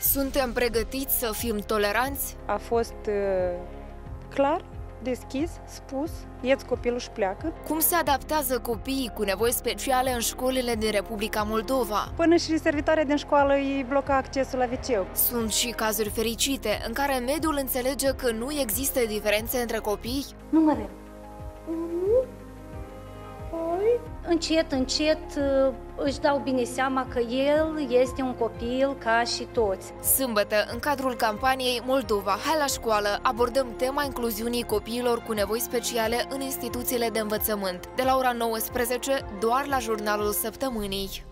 Suntem pregătiți să fim toleranți? A fost clar, deschis, spus, ieți copilul și pleacă. Cum se adaptează copiii cu nevoi speciale în școlile din Republica Moldova? Până și servitoarea din școală îi bloca accesul la wc. Sunt și cazuri fericite în care mediul înțelege că nu există diferențe între copii? Numărăm. 1, 2. Încet, încet își dau bine seama că el este un copil ca și toți. Sâmbătă, în cadrul campaniei Moldova, hai la școală, abordăm tema incluziunii copiilor cu nevoi speciale în instituțiile de învățământ. De la ora 19, doar la Jurnalul Săptămânii.